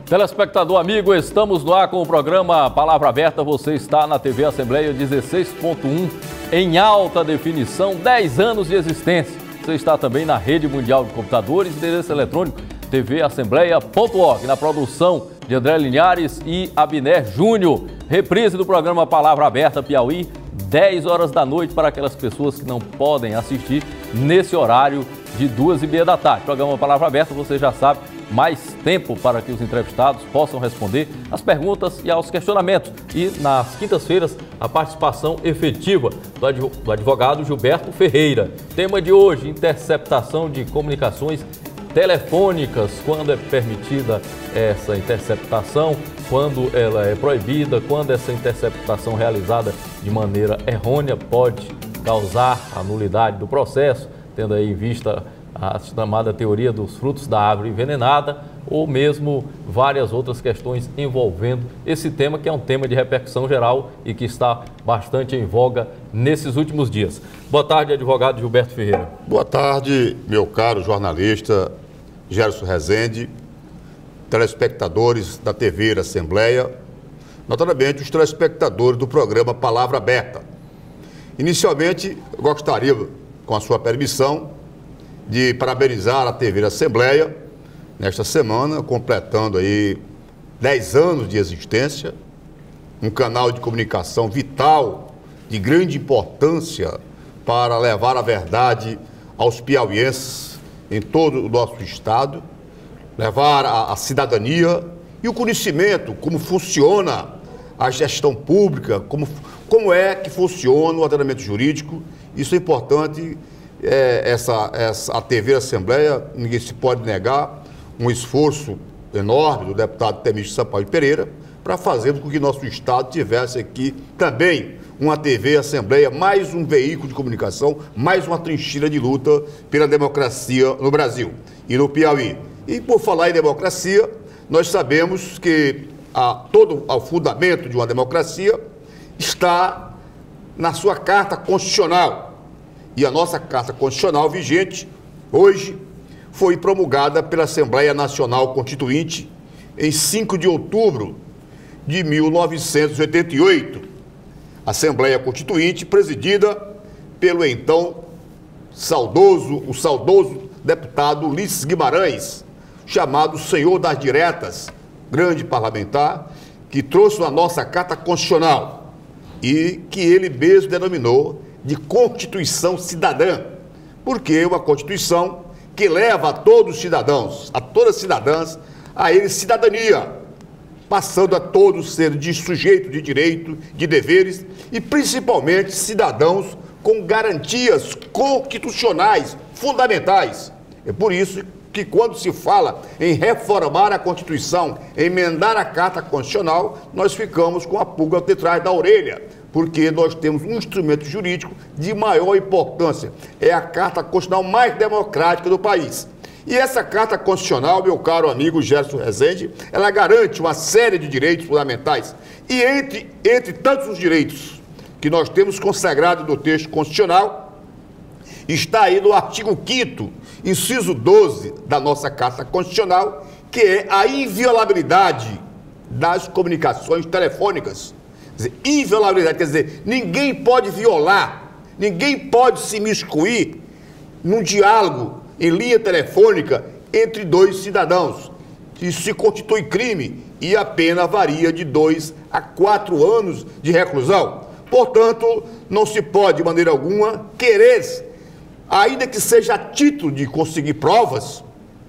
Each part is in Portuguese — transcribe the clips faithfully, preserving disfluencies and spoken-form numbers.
Telespectador amigo, estamos no ar com o programa Palavra Aberta. Você está na T V Assembleia dezesseis ponto um em alta definição, dez anos de existência. Você está também na Rede Mundial de Computadores, endereço eletrônico t v assembleia ponto org, na produção de André Linhares e Abner Júnior. Reprise do programa Palavra Aberta Piauí, dez horas da noite, para aquelas pessoas que não podem assistir nesse horário de duas e meia da tarde. Programa Palavra Aberta, você já sabe, mais tempo para que os entrevistados possam responder às perguntas e aos questionamentos. E nas quintas-feiras, a participação efetiva do advogado Gilberto Ferreira. Tema de hoje, interceptação de comunicações telefônicas, quando é permitida essa interceptação, quando ela é proibida, quando essa interceptação realizada de maneira errônea pode causar a nulidade do processo, tendo aí em vista a chamada teoria dos frutos da árvore envenenada, ou mesmo várias outras questões envolvendo esse tema, que é um tema de repercussão geral e que está bastante em voga nesses últimos dias. Boa tarde, advogado Gilberto Ferreira. Boa tarde, meu caro jornalista Gerson Rezende, telespectadores da T V Assembleia, notadamente os telespectadores do programa Palavra Aberta. Inicialmente, eu gostaria, com a sua permissão, de parabenizar a T V Assembleia nesta semana, completando aí dez anos de existência, um canal de comunicação vital, de grande importância para levar a verdade aos piauienses em todo o nosso estado, levar a, a cidadania e o conhecimento, como funciona a gestão pública, como, como é que funciona o ordenamento jurídico. Isso é importante. É, essa, essa, a T V Assembleia, ninguém se pode negar, um esforço enorme do deputado Temístio Sampaio Pereira para fazermos com que nosso estado tivesse aqui também uma T V Assembleia, mais um veículo de comunicação, mais uma trincheira de luta pela democracia no Brasil e no Piauí. E por falar em democracia, nós sabemos que a, todo o fundamento de uma democracia está na sua Carta Constitucional. E a nossa Carta Constitucional vigente, hoje, foi promulgada pela Assembleia Nacional Constituinte em cinco de outubro de mil novecentos e oitenta e oito. Assembleia Constituinte presidida pelo então saudoso, o saudoso deputado Ulisses Guimarães, chamado Senhor das Diretas, grande parlamentar, que trouxe a nossa Carta Constitucional e que ele mesmo denominou de Constituição Cidadã, porque é uma Constituição que leva a todos os cidadãos, a todas as cidadãs, a eles cidadania, passando a todos ser de sujeito de direito, de deveres e principalmente cidadãos com garantias constitucionais fundamentais. É por isso que quando se fala em reformar a Constituição, emendar a Carta Constitucional, nós ficamos com a pulga detrás da orelha, porque nós temos um instrumento jurídico de maior importância. É a Carta Constitucional mais democrática do país. E essa Carta Constitucional, meu caro amigo Gerson Rezende, ela garante uma série de direitos fundamentais. E entre, entre tantos os direitos que nós temos consagrado no texto constitucional, está aí no artigo quinto, inciso doze da nossa Carta Constitucional, que é a inviolabilidade das comunicações telefônicas. Quer dizer, inviolabilidade, quer dizer, ninguém pode violar, ninguém pode se imiscuir num diálogo em linha telefônica entre dois cidadãos. Isso se constitui crime e a pena varia de dois a quatro anos de reclusão. Portanto, não se pode, de maneira alguma, querer, ainda que seja a título de conseguir provas,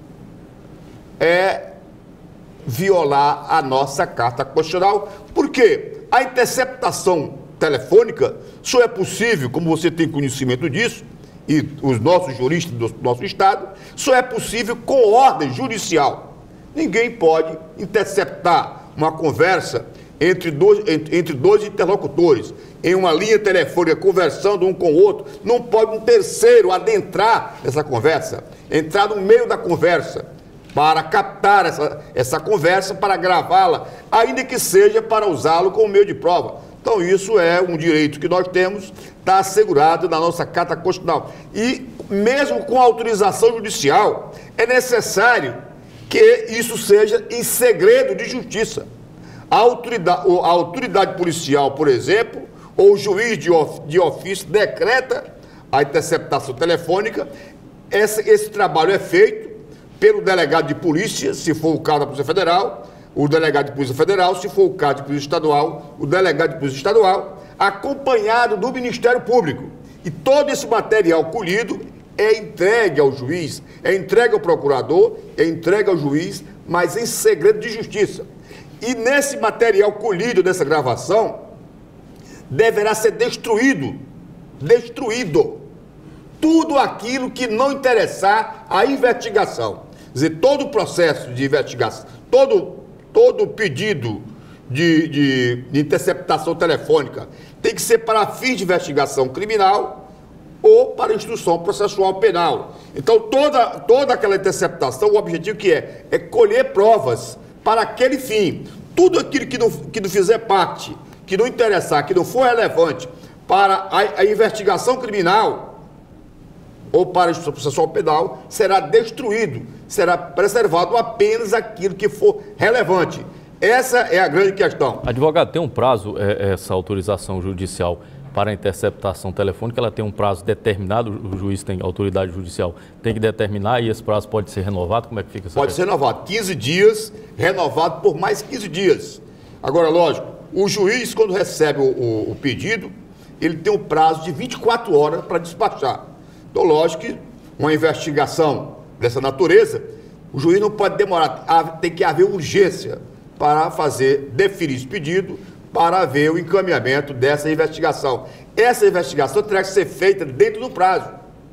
é violar a nossa Carta Constitucional. Por quê? A interceptação telefônica só é possível, como você tem conhecimento disso, e os nossos juristas do nosso estado, só é possível com ordem judicial. Ninguém pode interceptar uma conversa entre dois, entre, entre dois interlocutores, em uma linha telefônica, conversando um com o outro. Não pode um terceiro adentrar essa conversa, entrar no meio da conversa, para captar essa, essa conversa, para gravá-la, ainda que seja para usá-lo como meio de prova. Então, isso é um direito que nós temos, está assegurado na nossa Carta Constitucional. E, mesmo com autorização judicial, é necessário que isso seja em segredo de justiça. A autoridade, a autoridade policial, por exemplo, ou o juiz de, of, de ofício decreta a interceptação telefônica. Esse, esse trabalho é feito pelo delegado de polícia, se for o caso da Polícia Federal, o delegado de Polícia Federal, se for o caso de Polícia Estadual, o delegado de Polícia Estadual, acompanhado do Ministério Público. E todo esse material colhido é entregue ao juiz, é entregue ao procurador, é entregue ao juiz, mas em segredo de justiça. E nesse material colhido dessa gravação, deverá ser destruído, destruído, tudo aquilo que não interessar à investigação. Quer dizer, todo o processo de investigação, todo, todo pedido de, de, de interceptação telefônica tem que ser para fins de investigação criminal ou para instrução processual penal. Então, toda, toda aquela interceptação, o objetivo que é, é colher provas para aquele fim. Tudo aquilo que não, que não fizer parte, que não interessar, que não for relevante para a, a investigação criminal ou para a instrução processual penal, será destruído, será preservado apenas aquilo que for relevante. Essa é a grande questão. Advogado, tem um prazo, é, essa autorização judicial para a interceptação telefônica, ela tem um prazo determinado, o juiz tem, a autoridade judicial tem que determinar e esse prazo pode ser renovado? Como é que fica essa Pode questão? ser renovado, quinze dias, renovado por mais quinze dias. Agora, lógico, o juiz, quando recebe o, o, o pedido, ele tem um prazo de vinte e quatro horas para despachar. Então, lógico que uma investigação dessa natureza, o juiz não pode demorar, tem que haver urgência para fazer, deferir esse pedido, para ver o encaminhamento dessa investigação. Essa investigação terá que ser feita dentro do prazo.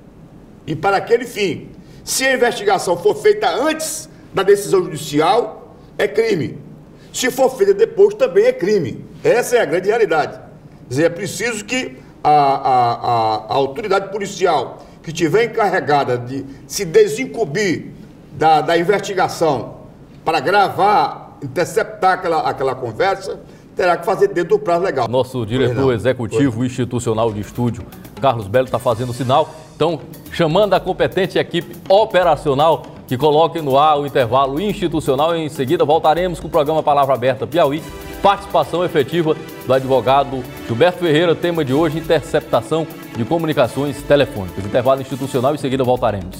E para aquele fim, se a investigação for feita antes da decisão judicial, é crime. Se for feita depois, também é crime. Essa é a grande realidade. Quer dizer, é preciso que a, a, a, a autoridade policial que estiver encarregada de se desincumbir da, da investigação para gravar, interceptar aquela, aquela conversa, terá que fazer dentro do prazo legal. Nosso diretor executivo institucional de estúdio, Carlos Belo, está fazendo sinal. Então, chamando a competente equipe operacional que coloque no ar o intervalo institucional. Em seguida, voltaremos com o programa Palavra Aberta Piauí. Participação efetiva do advogado Gilberto Ferreira. Tema de hoje, interceptação de comunicações telefônicas. Intervalo institucional, em seguida voltaremos.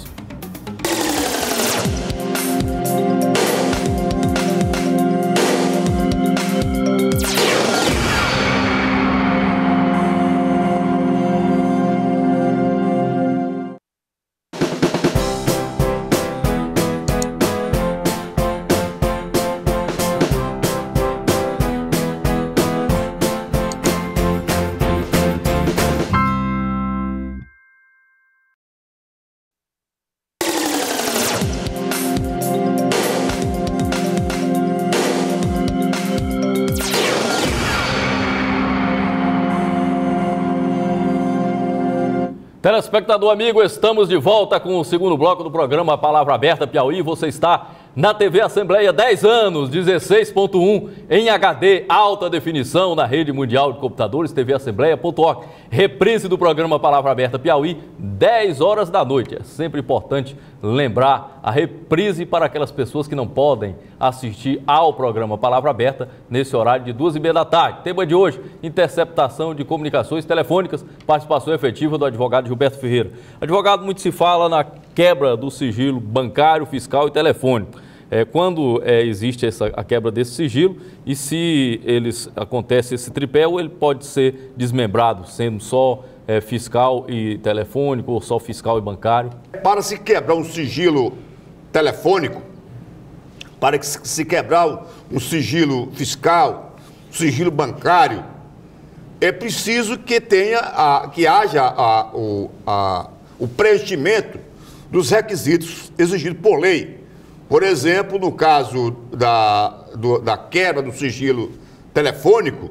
Telespectador amigo, estamos de volta com o segundo bloco do programa Palavra Aberta Piauí. Você está na T V Assembleia dez anos, dezesseis ponto um, em H D, alta definição, na rede mundial de computadores, T V Assembleia ponto org. Reprise do programa Palavra Aberta Piauí, dez horas da noite. É sempre importante lembrar a reprise para aquelas pessoas que não podem assistir ao programa Palavra Aberta nesse horário de duas e meia da tarde. Tema de hoje, interceptação de comunicações telefônicas, participação efetiva do advogado Gilberto Ferreira. Advogado, muito se fala na quebra do sigilo bancário, fiscal e telefônico. É, quando é, existe essa, a quebra desse sigilo e se eles, acontece esse tripé, ou ele pode ser desmembrado, sendo só é, fiscal e telefônico ou só fiscal e bancário? Para se quebrar um sigilo telefônico, para que se quebrar um sigilo fiscal, um sigilo bancário, é preciso que tenha, a, que haja a, o, a, o preenchimento dos requisitos exigidos por lei. Por exemplo, no caso da, do, da quebra do sigilo telefônico,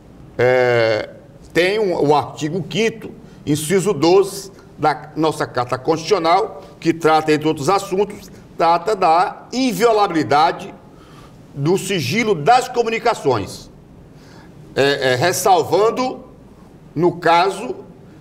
é, tem um, o artigo quinto, inciso doze da nossa Carta Constitucional, que trata, entre outros assuntos, trata da inviolabilidade do sigilo das comunicações, é, é, ressalvando, no caso,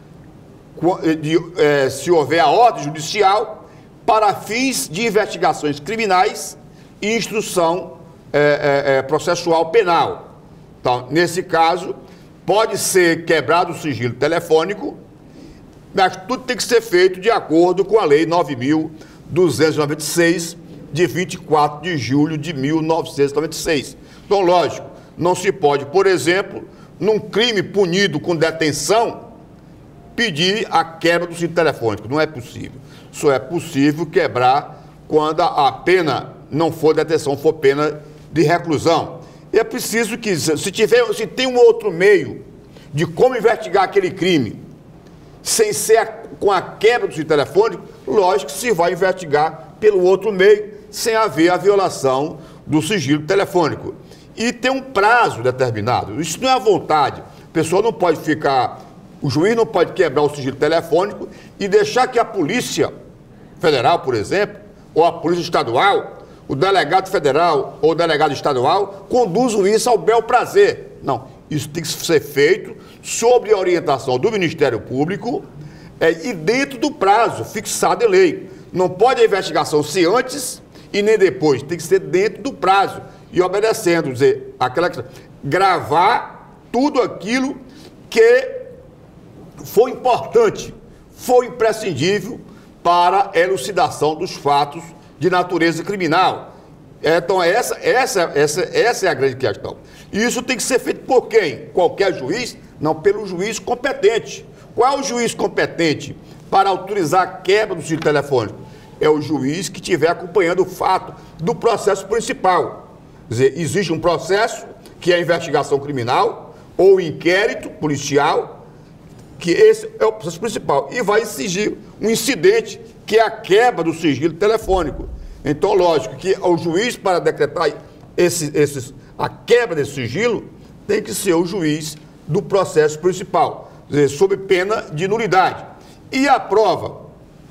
de, é, se houver a ordem judicial, para fins de investigações criminais instrução é, é, é, processual penal. Então, nesse caso, pode ser quebrado o sigilo telefônico, mas tudo tem que ser feito de acordo com a Lei nove mil duzentos e noventa e seis, de vinte e quatro de julho de mil novecentos e noventa e seis. Então, lógico, não se pode, por exemplo, num crime punido com detenção, pedir a quebra do sigilo telefônico. Não é possível. Só é possível quebrar quando a pena não for detenção, for pena de reclusão. E é preciso que, se tiver, se tem um outro meio de como investigar aquele crime, sem ser a, com a quebra do sigilo telefônico, lógico que se vai investigar pelo outro meio, sem haver a violação do sigilo telefônico. E tem um prazo determinado. Isso não é à vontade. A pessoa não pode ficar, o juiz não pode quebrar o sigilo telefônico e deixar que a Polícia Federal, por exemplo, ou a Polícia Estadual, o delegado federal ou o delegado estadual conduzam isso ao bel prazer. Não, isso tem que ser feito sob a orientação do Ministério Público é, e dentro do prazo fixado em lei. Não pode a investigação ser antes e nem depois, tem que ser dentro do prazo e obedecendo, dizer, aquela gravar tudo aquilo que foi importante, foi imprescindível para a elucidação dos fatos de natureza criminal. Então, essa, essa, essa, essa é a grande questão. E isso tem que ser feito por quem? Qualquer juiz? Não, pelo juiz competente. Qual é o juiz competente para autorizar a quebra do sigilo telefônico? É o juiz que estiver acompanhando o fato do processo principal. Quer dizer, existe um processo, que é a investigação criminal, ou inquérito policial, que esse é o processo principal. E vai exigir um incidente, que é a quebra do sigilo telefônico. Então, lógico que o juiz, para decretar esse, esse, a quebra desse sigilo, tem que ser o juiz do processo principal, quer dizer, sob pena de nulidade. E a prova,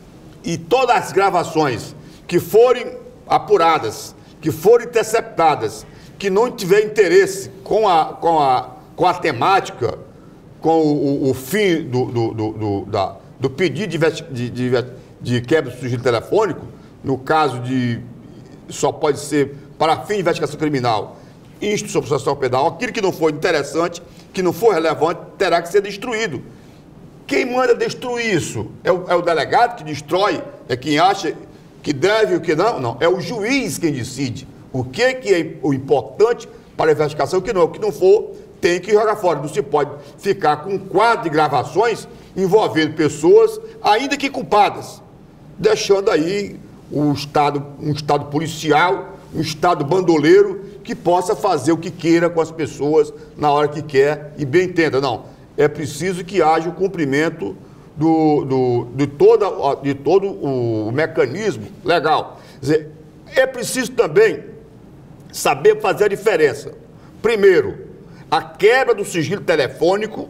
e todas as gravações que forem apuradas, que forem interceptadas, que não tiver interesse com a, com a, com a temática, com o, o fim do, do, do, do, da, do pedido de, de, de, de quebra do sigilo telefônico, no caso de, só pode ser para fim de investigação criminal, instrução processual penal, aquilo que não for interessante, que não for relevante, terá que ser destruído. Quem manda destruir isso? É o, é o delegado que destrói? É quem acha que deve e o que não? Não, é o juiz quem decide o que, que é o importante para a investigação e o que não. O que não for, tem que jogar fora. Não se pode ficar com um quadro de gravações envolvendo pessoas, ainda que culpadas, deixando aí um estado, um estado policial, um estado bandoleiro, que possa fazer o que queira com as pessoas na hora que quer e bem entenda. Não, é preciso que haja o cumprimento do, do, de, toda, de todo o mecanismo legal. Quer dizer, é preciso também saber fazer a diferença. Primeiro, a quebra do sigilo telefônico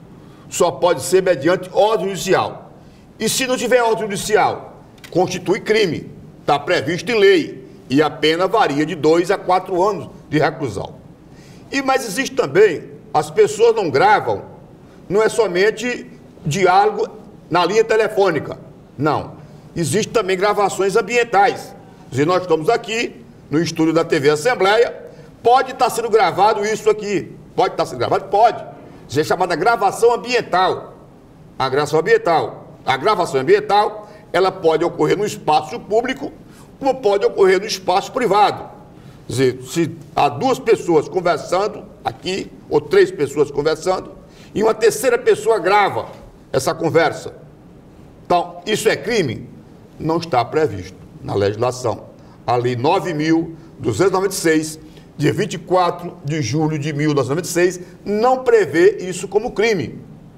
só pode ser mediante ordem judicial. E se não tiver ordem judicial, constitui crime, está previsto em lei, e a pena varia de dois a quatro anos de reclusão. E, mas existe também, as pessoas não gravam, não é somente diálogo na linha telefônica, não. Existe também gravações ambientais. Se nós estamos aqui, no estúdio da T V Assembleia, pode estar sendo gravado isso aqui, pode estar sendo gravado? Pode. Isso é chamada gravação ambiental. A gravação ambiental. A gravação ambiental, ela pode ocorrer no espaço público, como pode ocorrer no espaço privado. Quer dizer, se há duas pessoas conversando aqui, ou três pessoas conversando, e uma terceira pessoa grava essa conversa. Então, isso é crime? Não está previsto na legislação. A Lei nove mil duzentos e noventa e seis, de vinte e quatro de julho de mil novecentos e noventa e seis, não prevê isso como crime.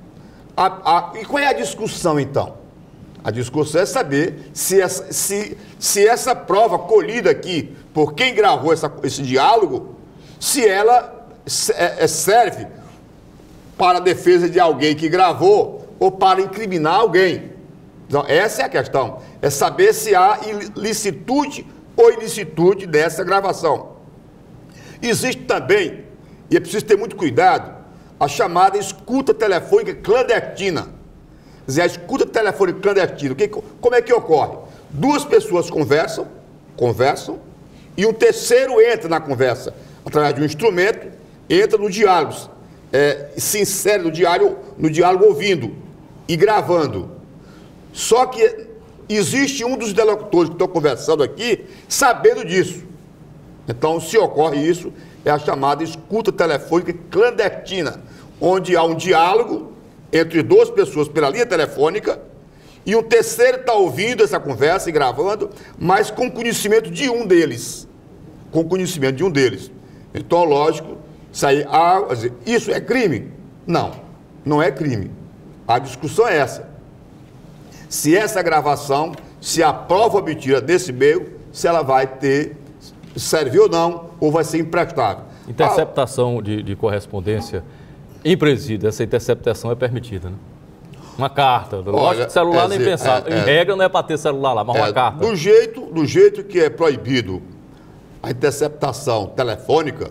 A, a, e qual é a discussão, então? A discussão é saber se essa, se, se essa prova colhida aqui por quem gravou essa, esse diálogo, se ela serve para a defesa de alguém que gravou ou para incriminar alguém. Então, essa é a questão. É saber se há ilicitude ou ilicitude dessa gravação. Existe também, e é preciso ter muito cuidado, a chamada escuta telefônica clandestina. Quer dizer, a escuta telefônica clandestina, que, como é que ocorre? Duas pessoas conversam, conversam, e um terceiro entra na conversa, através de um instrumento, entra no diálogo, é, se insere no diálogo, no diálogo ouvindo e gravando. Só que existe um dos interlocutores que estão conversando aqui sabendo disso. Então, se ocorre isso, é a chamada escuta telefônica clandestina, onde há um diálogo entre duas pessoas pela linha telefônica e um terceiro está ouvindo essa conversa e gravando, mas com conhecimento de um deles. Com conhecimento de um deles. Então, lógico, isso, aí, ah, isso é crime? Não, não é crime. A discussão é essa. Se essa gravação, se a prova obtida desse meio, se ela vai ter, serve ou não, ou vai ser imprestável. Interceptação ah, de, de correspondência em presídio, essa interceptação é permitida, né? Uma carta, lógico que celular é, nem pensar. É, é, em regra não é para ter celular lá, mas é, uma carta. Do jeito, do jeito que é proibido a interceptação telefônica,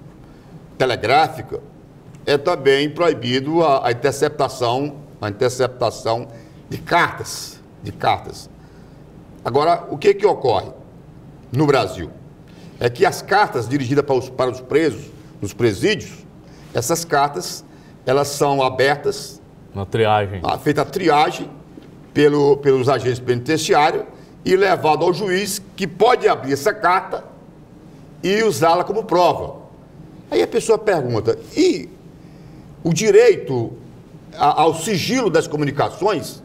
telegráfica, é também proibido a, a interceptação, a interceptação de cartas, de cartas. Agora, o que que ocorre no Brasil? É que as cartas dirigidas para os, para os presos, nos presídios, essas cartas, elas são abertas, uma triagem, feita a triagem pelo, pelos agentes penitenciários e levado ao juiz, que pode abrir essa carta e usá-la como prova. Aí a pessoa pergunta, e o direito a, ao sigilo das comunicações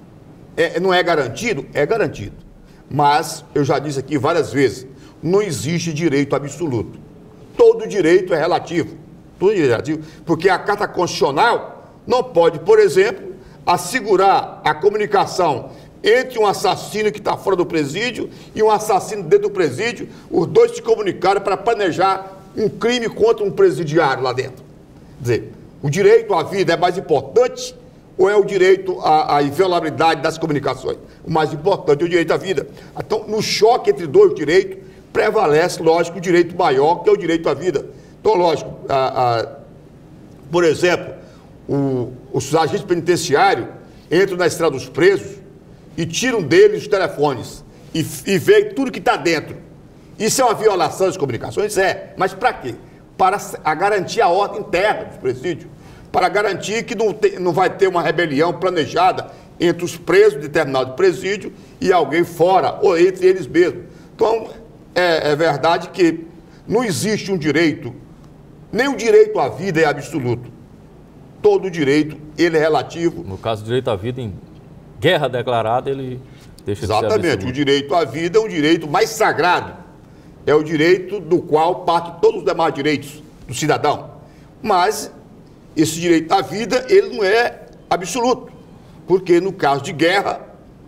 é, não é garantido? É garantido. Mas, eu já disse aqui várias vezes, não existe direito absoluto. Todo direito é relativo. Todo direito é relativo, porque a Carta Constitucional não pode, por exemplo, assegurar a comunicação entre um assassino que está fora do presídio e um assassino dentro do presídio, os dois se comunicaram para planejar um crime contra um presidiário lá dentro. Quer dizer, o direito à vida é mais importante ou é o direito à, à inviolabilidade das comunicações? O mais importante é o direito à vida. Então, no choque entre dois direitos, prevalece, lógico, o direito maior, que é o direito à vida. Então, lógico, a, a, por exemplo, o, os agentes penitenciários entram na estrada dos presos e tiram deles os telefones e, e veem tudo que está dentro. Isso é uma violação das comunicações? É. Mas para quê? Para a garantir a ordem interna dos presídios, para garantir que não, te, não vai ter uma rebelião planejada entre os presos de determinado presídio e alguém fora, ou entre eles mesmos. Então, é, é verdade que não existe um direito, nem o direito à vida é absoluto. Todo direito, ele é relativo. No caso, o direito à vida em guerra declarada, ele deixa de ser absoluto. Exatamente. O direito à vida é um direito mais sagrado. É o direito do qual parte todos os demais direitos do cidadão. Mas esse direito à vida, ele não é absoluto. Porque no caso de guerra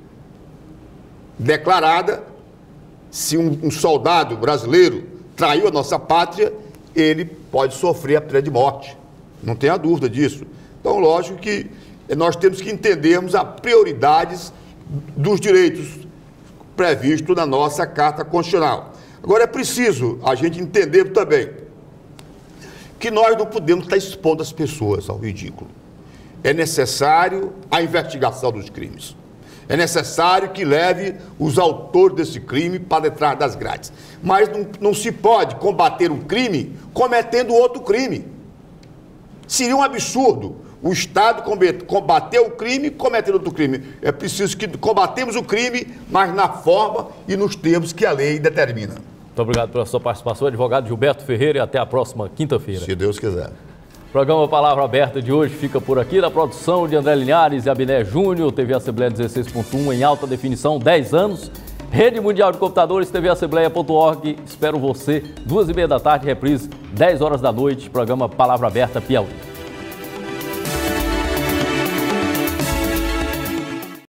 declarada, se um, um soldado brasileiro traiu a nossa pátria, ele pode sofrer a pena de morte. Não tenha dúvida disso. Então, lógico que nós temos que entendermos as prioridades dos direitos previstos na nossa Carta Constitucional. Agora, é preciso a gente entender também que nós não podemos estar expondo as pessoas ao ridículo. É necessário a investigação dos crimes. É necessário que leve os autores desse crime para detrás das grades. Mas não, não se pode combater um crime cometendo outro crime. Seria um absurdo o Estado combater o crime cometendo outro crime. É preciso que combatemos o crime, mas na forma e nos termos que a lei determina. Muito obrigado pela sua participação, advogado Gilberto Ferreira, e até a próxima quinta-feira. Se Deus quiser. O programa Palavra Aberta de hoje fica por aqui, na produção de André Linhares e Abiné Júnior, T V Assembleia dezesseis ponto um em alta definição, dez anos. Rede Mundial de Computadores, T V Assembleia ponto org. Espero você, duas e meia da tarde, reprise, dez horas da noite, programa Palavra Aberta Piauí.